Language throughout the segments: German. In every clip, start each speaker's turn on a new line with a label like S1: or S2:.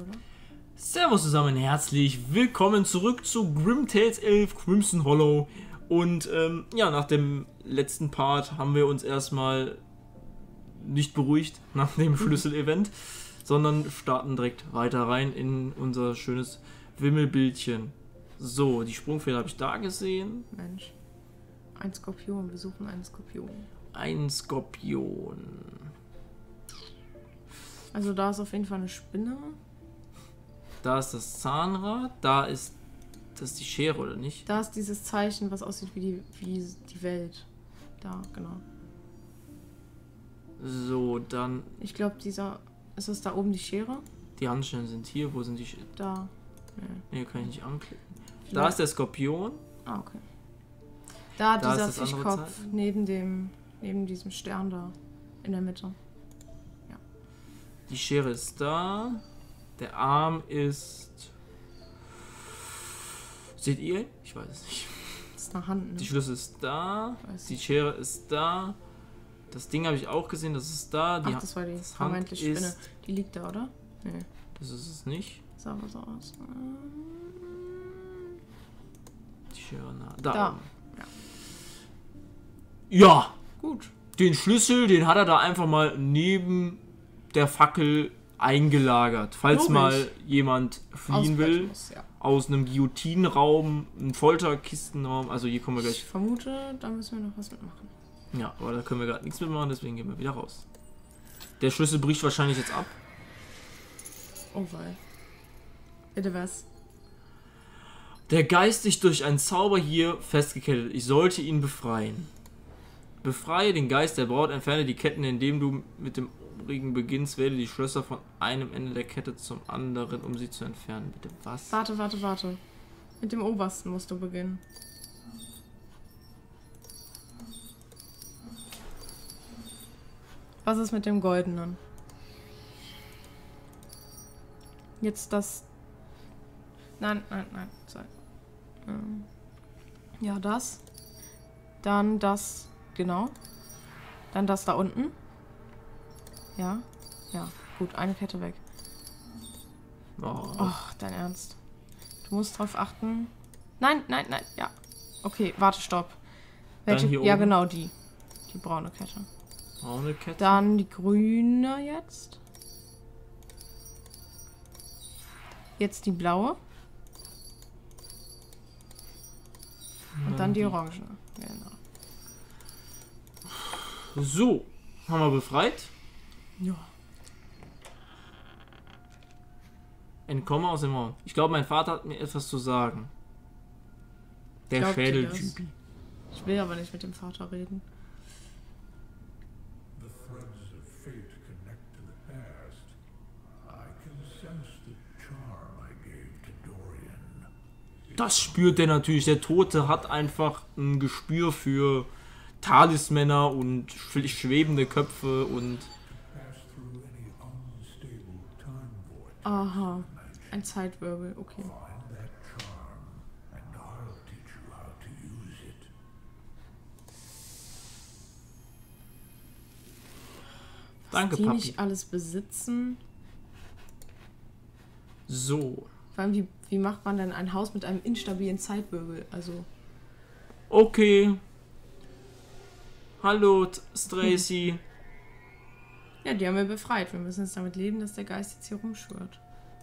S1: Servus zusammen, herzlich willkommen zurück zu Grim Tales 11 Crimson Hollow. Und ja, nach dem letzten Part haben wir uns erstmal nicht beruhigt nach dem Schlüsselevent, sondern starten direkt weiter rein in unser schönes Wimmelbildchen. So, die Sprungfeder habe ich da gesehen.
S2: Mensch, ein Skorpion, wir suchen einen Skorpion.
S1: Ein Skorpion.
S2: Also da ist auf jeden Fall eine Spinne.
S1: Da ist das Zahnrad, da ist das die Schere, oder nicht?
S2: Da ist dieses Zeichen, was aussieht wie die Welt. Da, genau.
S1: So, dann...
S2: Ich glaube, ist das da oben die Schere?
S1: Die Handschellen sind hier, wo sind die Schere?
S2: Da. Nee.
S1: Hier kann ich nicht anklicken.
S2: Vielleicht.
S1: Da ist der Skorpion.
S2: Ah, okay. Da
S1: Da
S2: dieser
S1: ist das andere
S2: Fischkopf
S1: Zeichen.
S2: neben diesem Stern da. In der Mitte.
S1: Die Schere ist da. Der Arm ist... Seht ihr ihn? Ich weiß es nicht.
S2: Das ist eine Hand, ne?
S1: Die Schlüssel ist da.
S2: Weiß
S1: Die
S2: ich.
S1: Schere ist da. Das Ding habe ich auch gesehen, das ist da. Die
S2: Ach, das war die
S1: das
S2: vermeintliche
S1: Hand
S2: Spinne.
S1: ist-
S2: Die liegt da, oder? Nee.
S1: Das ist es nicht.
S2: Sah aber so aus.
S1: Die Schere, na, da.
S2: Da.
S1: Oben.
S2: Ja.
S1: Ja,
S2: Gut.
S1: den Schlüssel, den hat er da einfach mal neben der Fackel eingelagert. Falls
S2: Logisch.
S1: mal jemand fliehen
S2: Ausbrechen
S1: will.
S2: muss, ja.
S1: Aus einem Guillotinenraum, einem Folterkistenraum. Also hier kommen wir
S2: Ich
S1: gleich.
S2: vermute, da müssen wir noch was mitmachen.
S1: Ja, aber da können wir gerade nichts mitmachen, deswegen gehen wir wieder raus. Der Schlüssel bricht wahrscheinlich jetzt ab.
S2: Oh wei. Bitte was?
S1: Der Geist ist durch einen Zauber hier festgekettet. Ich sollte ihn befreien. Befreie den Geist der Braut, entferne die Ketten, indem du mit dem obrigen beginnst. Wähle die Schlösser von einem Ende der Kette zum anderen, um sie zu entfernen. Bitte was?
S2: Warte. Mit dem obersten musst du beginnen. Was ist mit dem goldenen? Jetzt das... Nein. Sorry. Ja, das. Dann das... Genau. Dann das da unten. Ja. Ja. Gut, eine Kette weg.
S1: Oh.
S2: Ach, dein Ernst. Du musst drauf achten. Nein. Ja. Okay, warte, stopp. Welche?
S1: hier
S2: Ja,
S1: oben?
S2: genau die. Die braune Kette.
S1: Braune Kette.
S2: Dann die grüne jetzt. Jetzt die blaue. Und dann die orangene. Genau.
S1: So, haben wir befreit.
S2: Ja.
S1: Entkomme aus dem Raum. Ich glaube, mein Vater hat mir etwas zu sagen. Der
S2: Glaubt ihr
S1: Schädeltypi.
S2: Ich will aber nicht mit dem Vater reden.
S3: The threads of fate connect to the past. I can sense the charm I gave to Dorian.
S1: Das spürt der natürlich. Der Tote hat einfach ein Gespür für Talismänner und schwebende Köpfe und...
S3: Pass through any unstable time void.
S2: Aha. Ein Zeitwirbel, okay.
S3: Find that charm, and I'll teach you how to use it.
S1: Danke,
S2: Die
S1: Papi.
S2: nicht alles besitzen.
S1: So.
S2: Vor allem, wie macht man denn ein Haus mit einem instabilen Zeitwirbel? Also,
S1: Okay. Hallo, Stracy.
S2: ja, die haben wir befreit. Wir müssen jetzt damit leben, dass der Geist jetzt hier rumschwirrt.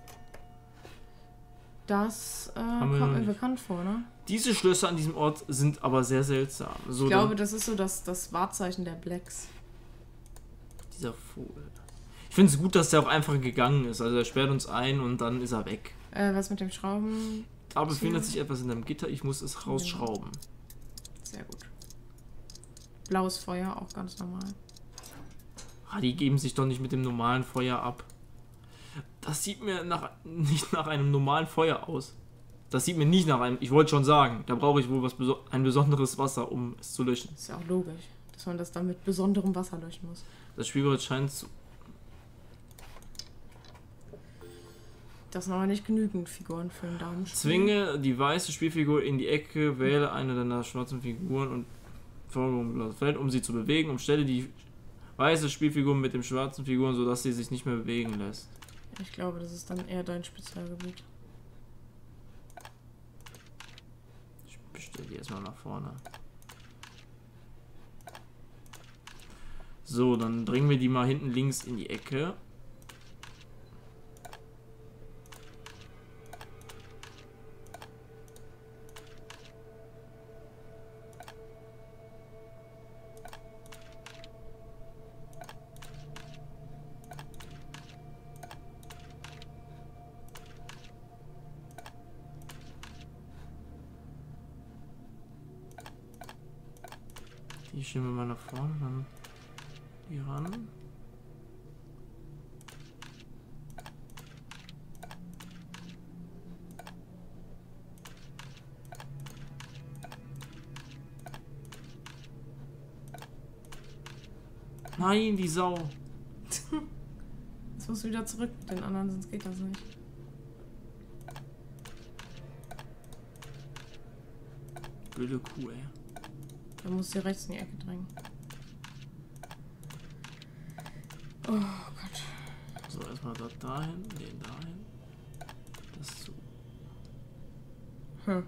S2: Das
S1: wir
S2: kommt
S1: noch
S2: mir
S1: nicht.
S2: bekannt vor, ne?
S1: Diese Schlösser an diesem Ort sind aber sehr seltsam. So,
S2: Ich glaube, das ist so das Wahrzeichen der Blacks.
S1: dieser Vogel. Ich finde es gut, dass der auch einfach gegangen ist. Also er sperrt uns ein und dann ist er weg.
S2: Was mit dem Schrauben?
S1: Da befindet sich etwas in einem Gitter. Ich muss es rausschrauben.
S2: Sehr gut. Blaues Feuer, auch ganz normal.
S1: Ah, die geben sich doch nicht mit dem normalen Feuer ab. Das sieht mir nicht nach einem normalen Feuer aus. Das sieht mir nicht nach einem... Ich wollte schon sagen, da brauche ich wohl ein besonderes Wasser, um es zu löschen.
S2: Ist ja auch logisch, dass man das dann mit besonderem Wasser löschen muss.
S1: Das Spielbrett scheint zu...
S2: Das sind aber nicht genügend Figuren für einen Damenspiel.
S1: Zwinge die weiße Spielfigur in die Ecke, wähle eine deiner schwarzen Figuren und folge Feld, um sie zu bewegen. Umstelle die weiße Spielfigur mit den schwarzen Figuren, sodass sie sich nicht mehr bewegen lässt.
S2: Ich glaube, das ist dann eher dein Spezialgebiet.
S1: Ich bestelle die erstmal nach vorne. So, dann bringen wir die mal hinten links in die Ecke. Die schieben wir mal nach vorne, dann die ran. Nein, die Sau.
S2: Jetzt musst du wieder zurück mit den anderen, sonst geht das nicht.
S1: Blöde Kuh, ey.
S2: Da musst du rechts in die Ecke drängen. Oh Gott.
S1: So, erstmal das dahin, den dahin. Das so.
S2: Hm.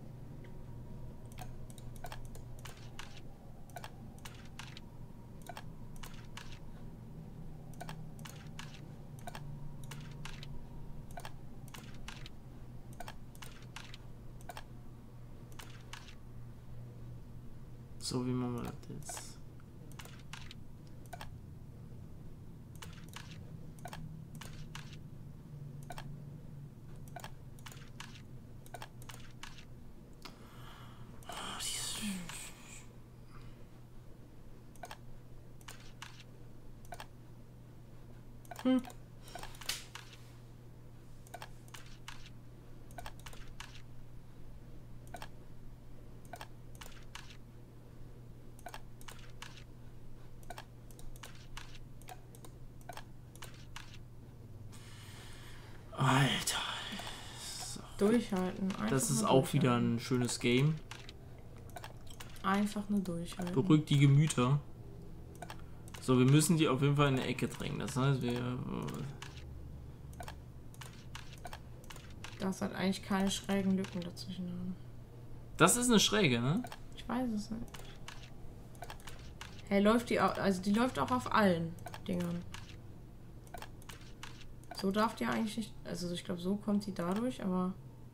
S1: So, wie machen wir das jetzt?
S2: Hm.
S1: Alter. So.
S2: Durchhalten. Einfach
S1: Das ist
S2: nur
S1: auch wieder
S2: durchhalten.
S1: ein schönes Game.
S2: Einfach nur durchhalten.
S1: Beruhigt die Gemüter. So, wir müssen die auf jeden Fall in eine Ecke drängen. Das heißt, wir...
S2: Das hat eigentlich keine schrägen Lücken dazwischen haben.
S1: Das ist eine Schräge, ne?
S2: Ich weiß es nicht. Hey, läuft die auch, also die läuft auch auf allen Dingern. So darf die eigentlich nicht, also ich glaube, so kommt die dadurch, aber...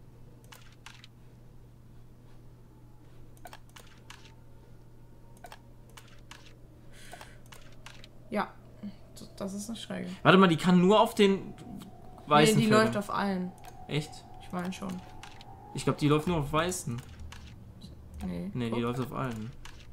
S2: Ja, das ist eine Schräge.
S1: Warte mal, die kann nur auf den weißen
S2: Nee, die
S1: Feldern.
S2: läuft auf allen.
S1: Echt?
S2: Ich meine schon.
S1: Ich glaube, die läuft nur auf weißen.
S2: Nee.
S1: Ne, die
S2: Guck.
S1: läuft auf allen.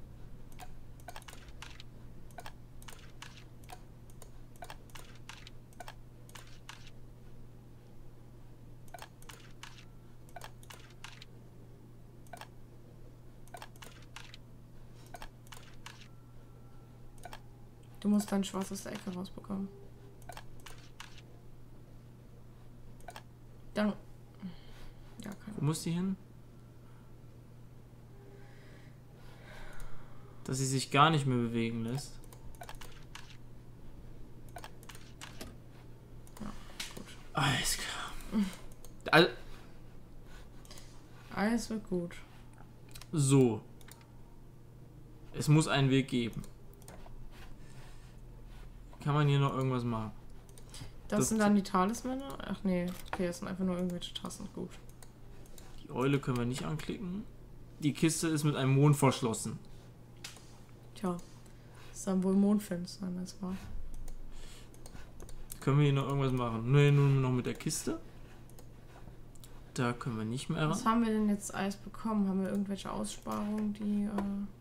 S2: Du musst dein schwarzes Ecke rausbekommen. Dann... Ja, keine
S1: Wo muss die hin? Dass sie sich gar nicht mehr bewegen lässt.
S2: Gut.
S1: Alles klar.
S2: Alles wird gut.
S1: So. Es muss einen Weg geben. Kann man hier noch irgendwas machen?
S2: Das sind dann die Talismänner? Ach nee, okay, das sind einfach nur irgendwelche Tassen. Gut.
S1: Die Eule können wir nicht anklicken. Die Kiste ist mit einem Mond verschlossen.
S2: Tja, ist dann wohl Mondfinster, das war.
S1: Können wir hier noch irgendwas machen? Ne, nur noch mit der Kiste. Da können wir nicht mehr
S2: Was
S1: ran.
S2: haben wir denn jetzt alles bekommen? Haben wir irgendwelche Aussparungen, die...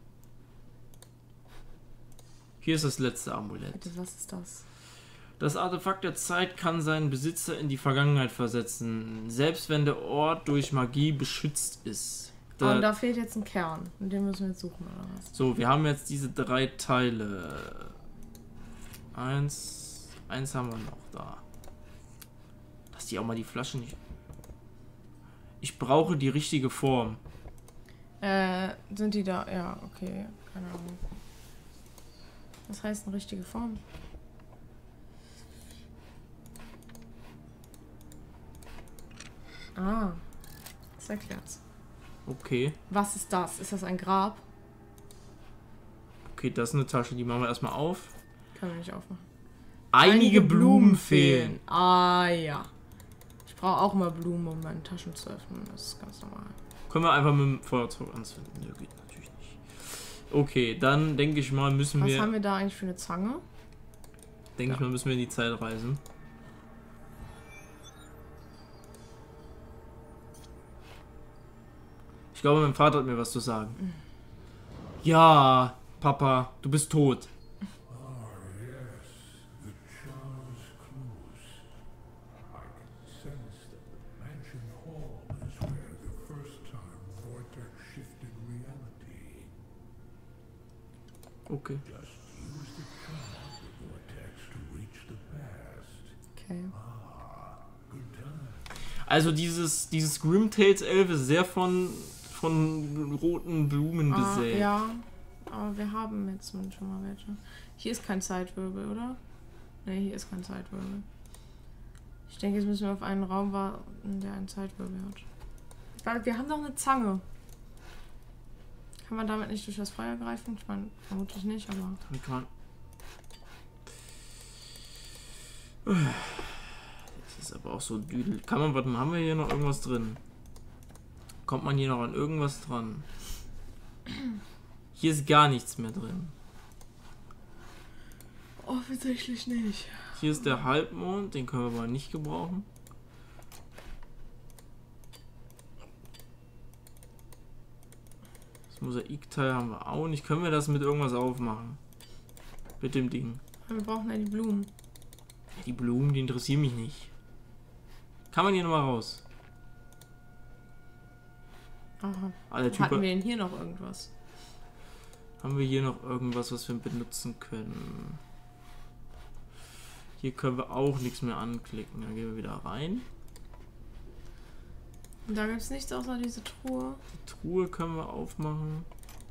S1: Hier ist das letzte Amulett.
S2: Bitte, was ist das?
S1: Das Artefakt der Zeit kann seinen Besitzer in die Vergangenheit versetzen, selbst wenn der Ort durch Magie beschützt ist.
S2: Und da fehlt jetzt ein Kern. Und den müssen wir jetzt suchen, oder was?
S1: So, wir haben jetzt diese 3 Teile. Eins haben wir noch da. Lass die auch mal die Flasche nicht... Ich brauche die richtige Form.
S2: Sind die da? Ja, okay. Keine Ahnung. Was heißt eine richtige Form? Ah, das erklärt's.
S1: Okay.
S2: Was ist das? Ist das ein Grab?
S1: Okay, das ist eine Tasche, die machen wir erstmal auf.
S2: Können wir nicht aufmachen.
S1: Einige Blumen fehlen.
S2: Ah ja. Ich brauche auch mal Blumen, um meine Taschen zu öffnen. Das ist ganz normal.
S1: Können wir einfach mit dem Feuerzeug anzünden? Ja, geht natürlich nicht. Okay, dann denke ich mal, müssen
S2: Was
S1: wir...
S2: haben wir da eigentlich für eine Zange?
S1: Denke ich mal, müssen wir in die Zeit reisen. Ich glaube, mein Vater hat mir was zu sagen. Ja, Papa, du bist tot.
S3: Ah, yes. The charm is close. I can sense that the mansion hall is where the first time Vortex shifted reality.
S1: Okay.
S3: Just use the charm of the Vortex to reach the past.
S2: Okay.
S3: Good time.
S1: Also dieses Grimtales 11 ist sehr von roten Blumen besät.
S2: Ja, aber wir haben jetzt schon mal welche. Hier ist kein Zeitwirbel, oder? Ne, hier ist kein Zeitwirbel. Ich denke, jetzt müssen wir auf einen Raum warten, der einen Zeitwirbel hat. Weil wir haben doch eine Zange. Kann man damit nicht durch das Feuer greifen? Ich meine, vermutlich nicht, aber...
S1: Das ist aber auch so düdel. Kann man, warte mal, haben wir hier noch irgendwas drin? Kommt man hier noch an irgendwas dran? Hier ist gar nichts mehr drin.
S2: Offensichtlich nicht.
S1: Hier ist der Halbmond, den können wir aber nicht gebrauchen. Das Mosaikteil haben wir auch nicht. Können wir das mit irgendwas aufmachen? Mit dem Ding.
S2: Wir brauchen ja die Blumen.
S1: Die Blumen, die interessieren mich nicht. Kann man hier nochmal raus?
S2: Aha.
S1: Ah, der Typ
S2: Hatten wir denn hier noch irgendwas?
S1: Haben wir hier noch irgendwas, was wir benutzen können? Hier können wir auch nichts mehr anklicken. Dann gehen wir wieder rein.
S2: Und da gibt es nichts außer diese Truhe.
S1: Die Truhe können wir aufmachen.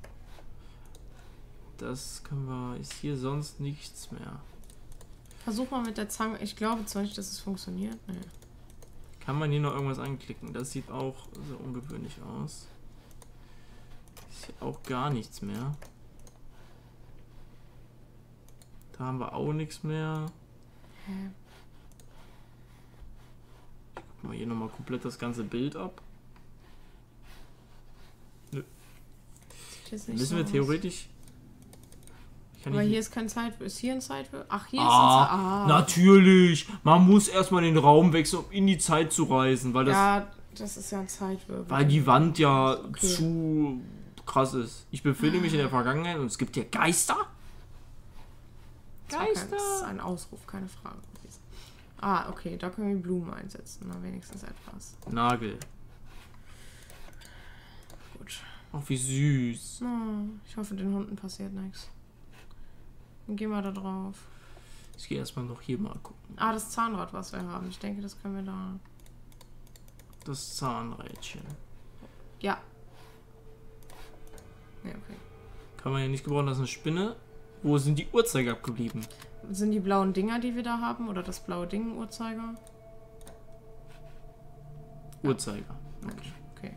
S1: Das können wir... Ist hier sonst nichts mehr.
S2: Versuch mal mit der Zange. Ich glaube zwar nicht, dass es funktioniert. Nee.
S1: Kann man hier noch irgendwas anklicken? Das sieht auch so ungewöhnlich aus. Ist hier auch gar nichts mehr. Da haben wir auch nichts mehr.
S2: Hä?
S1: Ich guck mal hier nochmal komplett das ganze Bild ab. Nö.
S2: Sieht jetzt nicht
S1: Müssen
S2: so
S1: wir
S2: aus.
S1: theoretisch...
S2: Aber hier ist kein Zeitwirbel. Ist hier ein Zeitwirbel? Ach, hier
S1: Ah,
S2: ist
S1: natürlich. Man muss erstmal den Raum wechseln, um in die Zeit zu reisen, weil das,
S2: Ja, das ist ja ein Zeitwirbel.
S1: weil die Wand ja
S2: Okay.
S1: zu krass ist. Ich befinde mich in der Vergangenheit und es gibt hier Geister.
S2: Das ist ein Ausruf, keine Frage gewesen. Ah, okay, da können wir Blumen einsetzen. Na, wenigstens etwas.
S1: Nagel.
S2: Gut.
S1: Ach, wie süß.
S2: Oh, ich hoffe, den Hunden passiert nichts. Dann gehen wir da drauf.
S1: Ich gehe erstmal noch hier mal gucken.
S2: Ah, das Zahnrad, was wir haben. Ich denke, das können wir da...
S1: Das Zahnrädchen.
S2: Ja. Ja, okay.
S1: Kann man ja nicht gebrauchen, das ist eine Spinne. Wo sind die Uhrzeiger abgeblieben?
S2: Sind die blauen Dinger, die wir da haben? Oder das blaue Ding, Uhrzeiger?
S1: Uhrzeiger.
S2: Mensch, okay.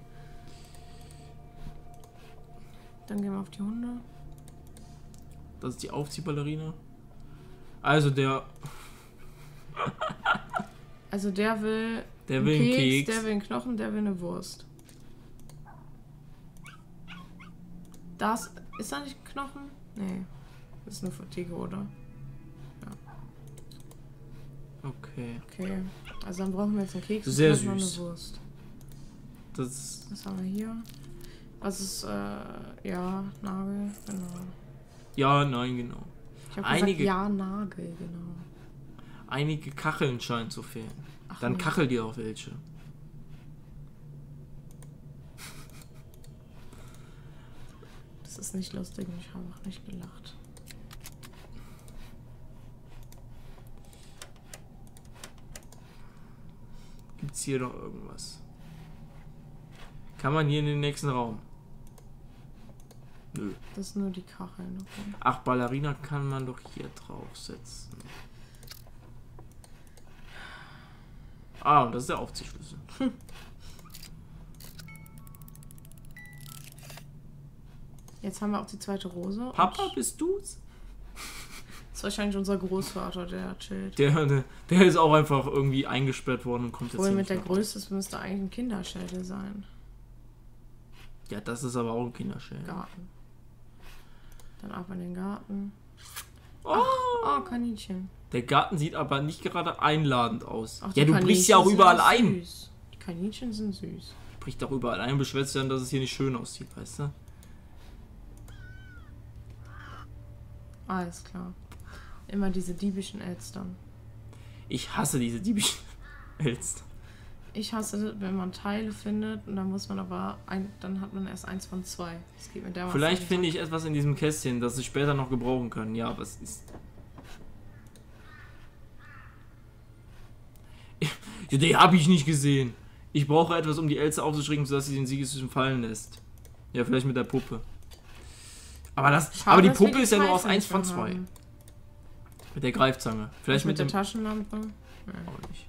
S2: Dann gehen wir auf die Hunde.
S1: Das ist die Aufziehballerina. Also der
S2: Also der will
S1: einen Keks.
S2: der will einen Knochen, der will eine Wurst. Das ist da nicht ein Knochen? Nee. Das ist nur für Tiger, oder?
S1: Okay.
S2: Okay. Also dann brauchen wir jetzt einen Keks und
S1: Sehr
S2: vielleicht noch
S1: süß.
S2: eine Wurst.
S1: Das
S2: Was haben wir hier? Was ist, ja, Nagel, genau.
S1: ja, nein, genau.
S2: Ich habe
S1: Einige-
S2: gesagt, ja, Nagel, genau.
S1: Einige Kacheln scheinen zu fehlen.
S2: Ach,
S1: Dann
S2: nee.
S1: kachel dir auch welche.
S2: Das ist nicht lustig und ich habe auch nicht gelacht.
S1: Gibt's hier noch irgendwas? Kann man hier in den nächsten Raum? Nö.
S2: Das ist nur die Kacheln, okay.
S1: Ach, Ballerina kann man doch hier draufsetzen. Ah, und das ist der Aufziehschlüssel.
S2: Jetzt haben wir auch die zweite Rose.
S1: Papa,
S2: und
S1: bist du's?
S2: das ist wahrscheinlich unser Großvater, der chillt.
S1: Der ist auch einfach irgendwie eingesperrt worden und kommt jetzt
S2: Obwohl
S1: hier
S2: mit
S1: nicht
S2: der
S1: mehr raus.
S2: Größe müsste eigentlich ein Kinderschädel sein.
S1: Ja, das ist aber auch ein Kinderschädel.
S2: Garten. Dann ab in den Garten.
S1: Oh,
S2: Oh, Kaninchen.
S1: der Garten sieht aber nicht gerade einladend aus.
S2: Ach,
S1: Ja,
S2: die
S1: du brichst ja auch
S2: Kaninchen
S1: überall
S2: sind
S1: ein.
S2: süß. Die Kaninchen sind süß.
S1: Bricht auch überall ein und beschwerst dich dann, dass es hier nicht schön aussieht, weißt du?
S2: Alles klar. Immer diese diebischen Elstern.
S1: Ich hasse diese diebischen Elster.
S2: Ich hasse, wenn man Teile findet und dann muss man aber dann hat man erst 1 von 2. Das geht mir dermaßen.
S1: Vielleicht finde ich etwas in diesem Kästchen, das ich später noch gebrauchen kann. Ja, aber es ist... Ja, die habe ich nicht gesehen. Ich brauche etwas, um die Elster aufzuschrecken, sodass sie den Siegeszug fallen lässt. Ja, vielleicht mit der Puppe. Aber
S2: Schade,
S1: die
S2: dass wir
S1: Puppe ist ja nur aus
S2: Pfeifen
S1: 1 von
S2: schon
S1: 2.
S2: haben.
S1: Mit der Greifzange. Vielleicht
S2: mit der
S1: dem...
S2: Taschenlampe.
S1: Auch nicht.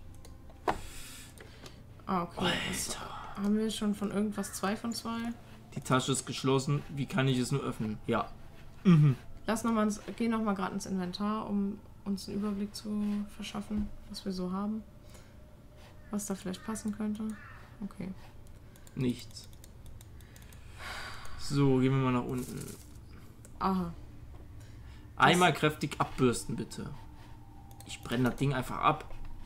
S2: Ah, okay. Das haben wir schon von irgendwas 2 von 2?
S1: Die Tasche ist geschlossen. Wie kann ich es nur öffnen? Ja.
S2: Geh noch mal gerade ins Inventar, um uns einen Überblick zu verschaffen, was wir so haben. Was da vielleicht passen könnte. Okay.
S1: Nichts. So, gehen wir mal nach unten.
S2: Aha.
S1: Einmal kräftig abbürsten, bitte. Ich brenne das Ding einfach ab.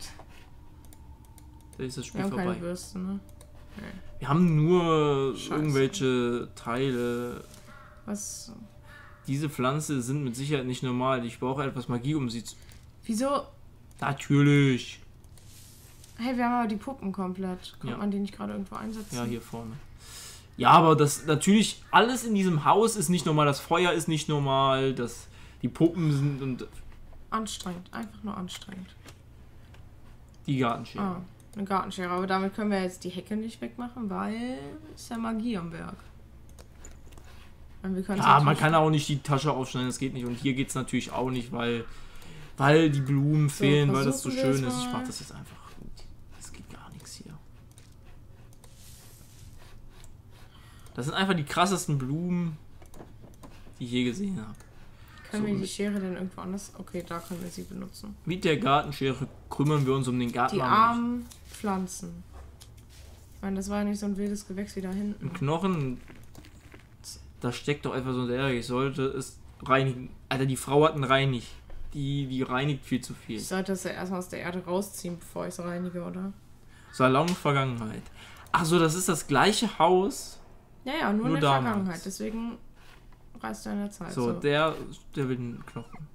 S1: Da ist das Spiel
S2: Wir haben
S1: vorbei.
S2: keine Bürste, ne?
S1: Wir haben nur
S2: Scheiße.
S1: irgendwelche Teile.
S2: Was?
S1: Diese Pflanze sind mit Sicherheit nicht normal. Ich brauche etwas Magie, um sie zu...
S2: Wieso?
S1: Natürlich.
S2: Hey, wir haben aber die Puppen komplett. Kann
S1: Ja.
S2: man die nicht gerade irgendwo einsetzen?
S1: Ja, hier vorne. Ja, aber das natürlich, alles in diesem Haus ist nicht normal. Das Feuer ist nicht normal. Die Puppen sind und
S2: Anstrengend. Einfach nur anstrengend.
S1: die Gartenschere.
S2: Ah, eine Gartenschere. Aber damit können wir jetzt die Hecke nicht wegmachen, weil ist ja Magie am Werk. Und wir können
S1: Ja, man kann auch nicht die Tasche aufschneiden, das geht nicht. Und hier geht es natürlich auch nicht, weil die Blumen fehlen, weil das so
S2: versuchen wir
S1: schön
S2: es
S1: ist. Ich
S2: mal.
S1: mach das jetzt einfach. Das geht gar nichts hier. Das sind einfach die krassesten Blumen, die ich je gesehen habe.
S2: Können
S1: So,
S2: wir die Schere denn irgendwo anders? Okay, da können wir sie benutzen.
S1: Mit der Gartenschere kümmern wir uns um den Garten.
S2: Die
S1: aber nicht.
S2: armen Pflanzen. Ich meine, das war ja nicht so ein wildes Gewächs wie da hinten.
S1: Ein Knochen, da steckt doch etwas unter der. Ich sollte es reinigen. Alter, die Frau hat einen Reinig. Die reinigt viel zu viel.
S2: Ich sollte das ja erstmal aus der Erde rausziehen, bevor ich es reinige, oder?
S1: Salon Vergangenheit. Ach so, das ist das gleiche Haus.
S2: Ja, nur in der
S1: damals.
S2: Vergangenheit. Deswegen reist du in der Zeit.
S1: So, der will einen Knochen.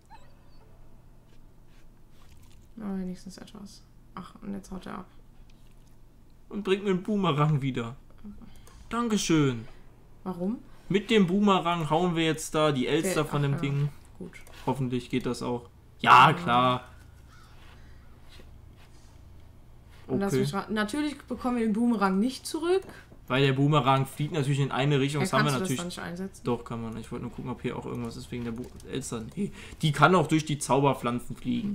S2: Na, wenigstens etwas. Ach, und jetzt haut er ab.
S1: Und bringt mir einen Boomerang wieder. Dankeschön.
S2: Warum?
S1: Mit dem Boomerang hauen wir jetzt da die Elster von dem
S2: ja.
S1: Ding.
S2: Gut.
S1: Hoffentlich geht das auch. Ja, klar.
S2: Und lass
S1: Okay.
S2: mich natürlich bekommen wir den Boomerang nicht zurück.
S1: Weil der Boomerang fliegt natürlich in eine Richtung. Das haben wir
S2: kannst du das
S1: natürlich.
S2: dann nicht einsetzen?
S1: Doch, kann man. Ich wollte nur gucken, ob hier auch irgendwas ist wegen der Elster. Nee. Die kann auch durch die Zauberpflanzen fliegen.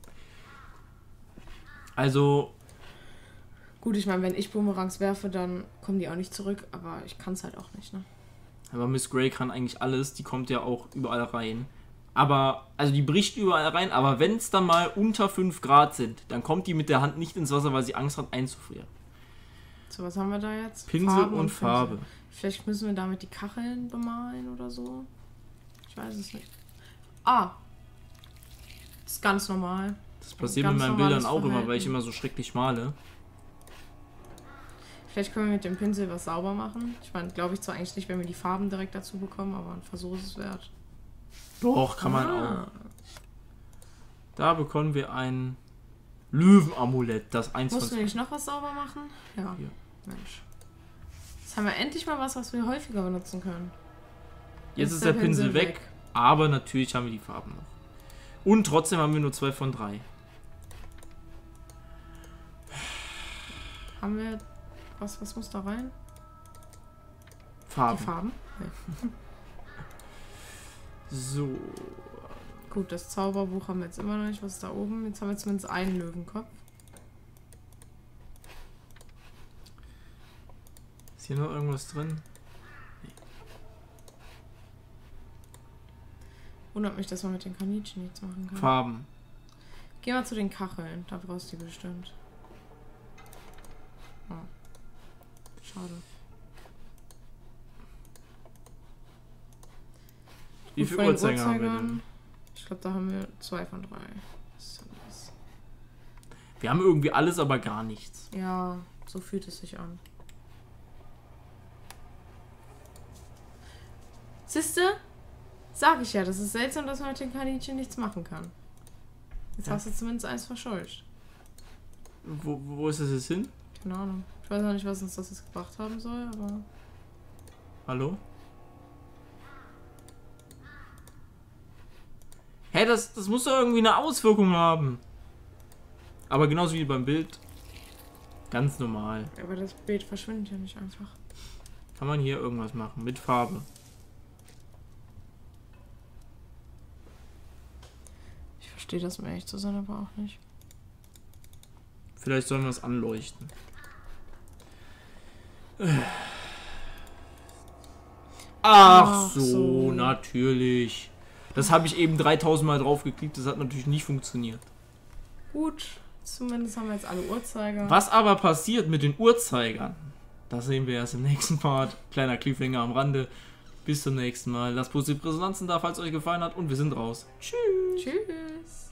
S1: Also,
S2: Gut, ich meine, wenn ich Boomerangs werfe, dann kommen die auch nicht zurück, aber ich kann es halt auch nicht, ne?
S1: aber Miss Grey kann eigentlich alles. Die kommt ja auch überall rein. Aber, also die bricht überall rein, aber wenn es dann mal unter 5 Grad sind, dann kommt die mit der Hand nicht ins Wasser, weil sie Angst hat einzufrieren.
S2: So, was haben wir da jetzt?
S1: Pinsel
S2: Farben
S1: und Farbe.
S2: Pinsel. Vielleicht müssen wir damit die Kacheln bemalen oder so. Ich weiß es nicht. Ah. Das ist ganz normal.
S1: Das passiert
S2: Ganz
S1: mit meinen
S2: normales
S1: Bildern auch immer, weil
S2: Verhalten.
S1: ich immer so schrecklich male.
S2: Vielleicht können wir mit dem Pinsel was sauber machen. Ich meine, glaube ich zwar eigentlich nicht, wenn wir die Farben direkt dazu bekommen, aber ein Versuch ist es wert.
S1: Doch, kann man
S2: Ah.
S1: auch. Da bekommen wir ein Löwenamulett, das 1
S2: Mussten
S1: von
S2: wir nicht noch was sauber machen? Ja.
S1: Hier.
S2: Mensch. Jetzt haben wir endlich mal was wir häufiger benutzen können.
S1: Jetzt ist der Pinsel weg, aber natürlich haben wir die Farben noch. Und trotzdem haben wir nur 2 von 3.
S2: Haben wir... Was muss da rein?
S1: Farben.
S2: Die Farben? Nee.
S1: So.
S2: Gut, das Zauberbuch haben wir jetzt immer noch nicht. Was ist da oben? Jetzt haben wir zumindest einen Löwenkopf.
S1: Ist hier noch irgendwas drin? Nee.
S2: Wundert mich, dass man mit den Kaninchen nichts machen kann.
S1: Farben.
S2: Geh mal zu den Kacheln. Da brauchst du die bestimmt. Oh. Schade.
S1: Wie
S2: Gut,
S1: viele
S2: von den
S1: Uhrzeiger haben wir
S2: Uhrzeigeern.
S1: denn?
S2: Ich glaube, da haben wir 2 von 3. Das ist ja nice.
S1: Wir haben irgendwie alles, aber gar nichts.
S2: Ja, so fühlt es sich an. Siehste? Sag ich ja, das ist seltsam, dass man mit den Kaninchen nichts machen kann. Jetzt
S1: Ja.
S2: hast du zumindest eins verscheucht.
S1: Wo ist das jetzt hin?
S2: Keine Ahnung. Ich weiß auch nicht, was uns das jetzt gebracht haben soll, aber...
S1: Hallo? Hä, das muss doch irgendwie eine Auswirkung haben. Aber genauso wie beim Bild. Ganz normal.
S2: Aber das Bild verschwindet ja nicht einfach.
S1: Kann man hier irgendwas machen mit Farbe.
S2: Ich verstehe das, um ehrlich zu sein, aber auch nicht.
S1: Vielleicht sollen wir es anleuchten. Ach so, natürlich. Das habe ich eben 3000 Mal drauf geklickt. Das hat natürlich nicht funktioniert.
S2: Gut, zumindest haben wir jetzt alle Uhrzeiger.
S1: Was aber passiert mit den Uhrzeigern, das sehen wir erst im nächsten Part. Kleiner Cliffhanger am Rande. Bis zum nächsten Mal. Lasst positive Resonanzen da, falls es euch gefallen hat. Und wir sind raus. Tschüss.
S2: Tschüss.